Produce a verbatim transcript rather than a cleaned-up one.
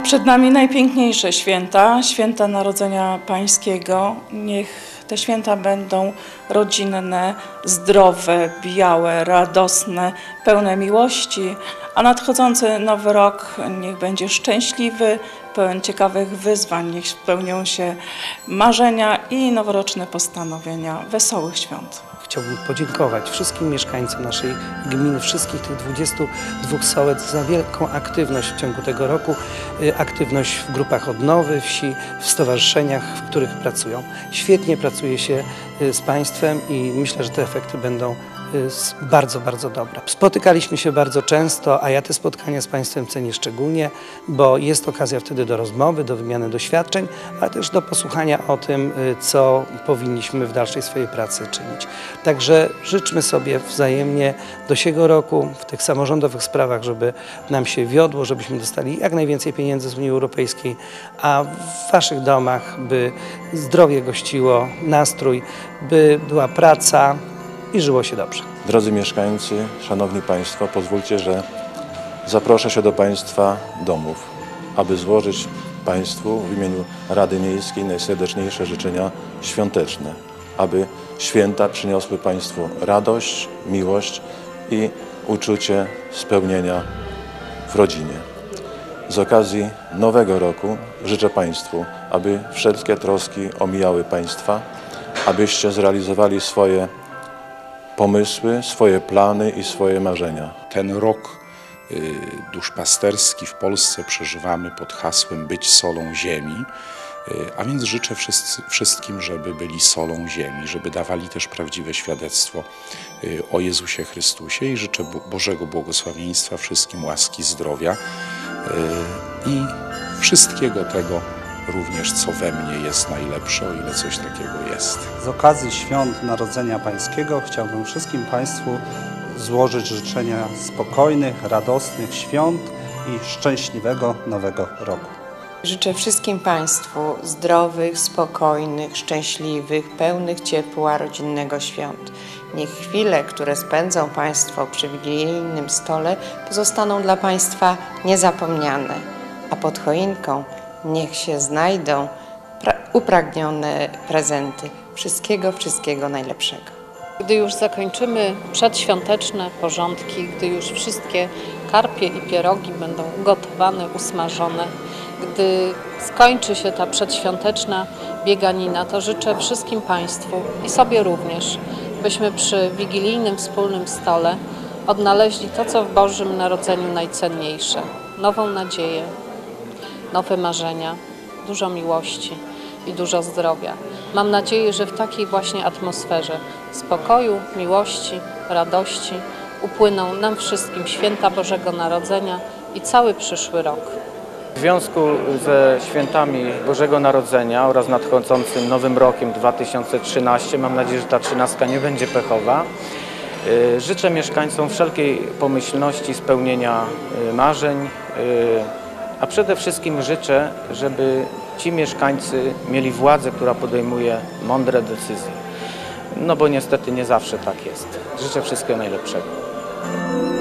Przed nami najpiękniejsze święta, święta Narodzenia Pańskiego. Niech te święta będą rodzinne, zdrowe, białe, radosne, pełne miłości, a nadchodzący nowy rok niech będzie szczęśliwy, pełen ciekawych wyzwań, niech spełnią się marzenia i noworoczne postanowienia. Wesołych świąt. Chciałbym podziękować wszystkim mieszkańcom naszej gminy, wszystkich tych dwudziestu dwóch sołec za wielką aktywność w ciągu tego roku. Aktywność w grupach odnowy wsi, w stowarzyszeniach, w których pracują. Świetnie pracuje się z państwem i myślę, że te efekty będą bardzo, bardzo dobre. Spotykaliśmy się bardzo często, a ja te spotkania z państwem cenię szczególnie, bo jest okazja wtedy do rozmowy, do wymiany doświadczeń, ale też do posłuchania o tym, co powinniśmy w dalszej swojej pracy czynić. Także życzmy sobie wzajemnie do siego roku w tych samorządowych sprawach, żeby nam się wiodło, żebyśmy dostali jak najwięcej pieniędzy z Unii Europejskiej, a w waszych domach, by zdrowie gościło, nastrój, by była praca i żyło się dobrze. Drodzy mieszkańcy, szanowni państwo, pozwólcie, że zaproszę się do państwa domów, aby złożyć państwu w imieniu Rady Miejskiej najserdeczniejsze życzenia świąteczne, aby święta przyniosły państwu radość, miłość i uczucie spełnienia w rodzinie. Z okazji nowego roku życzę państwu, aby wszelkie troski omijały państwa, abyście zrealizowali swoje pomysły, swoje plany i swoje marzenia. Ten rok y, duszpasterski w Polsce przeżywamy pod hasłem być solą ziemi, y, a więc życzę wszyscy, wszystkim, żeby byli solą ziemi, żeby dawali też prawdziwe świadectwo y, o Jezusie Chrystusie i życzę Bo Bożego błogosławieństwa wszystkim, łaski, zdrowia y, i wszystkiego tego również, co we mnie jest najlepsze, o ile coś takiego jest. Z okazji Świąt Narodzenia Pańskiego chciałbym wszystkim Państwu złożyć życzenia spokojnych, radosnych świąt i szczęśliwego Nowego Roku. Życzę wszystkim Państwu zdrowych, spokojnych, szczęśliwych, pełnych ciepła rodzinnego świąt. Niech chwile, które spędzą Państwo przy wigilijnym stole, pozostaną dla Państwa niezapomniane, a pod choinką niech się znajdą upragnione prezenty. Wszystkiego, wszystkiego najlepszego. Gdy już zakończymy przedświąteczne porządki, gdy już wszystkie karpie i pierogi będą ugotowane, usmażone, gdy skończy się ta przedświąteczna bieganina, to życzę wszystkim Państwu i sobie również, byśmy przy wigilijnym wspólnym stole odnaleźli to, co w Bożym Narodzeniu najcenniejsze. Nową nadzieję, nowe marzenia, dużo miłości i dużo zdrowia. Mam nadzieję, że w takiej właśnie atmosferze spokoju, miłości, radości upłyną nam wszystkim święta Bożego Narodzenia i cały przyszły rok. W związku ze świętami Bożego Narodzenia oraz nadchodzącym Nowym Rokiem dwa tysiące trzynastym, mam nadzieję, że ta trzynastka nie będzie pechowa, życzę mieszkańcom wszelkiej pomyślności, spełnienia marzeń, a przede wszystkim życzę, żeby ci mieszkańcy mieli władzę, która podejmuje mądre decyzje. No bo niestety nie zawsze tak jest. Życzę wszystkiego najlepszego.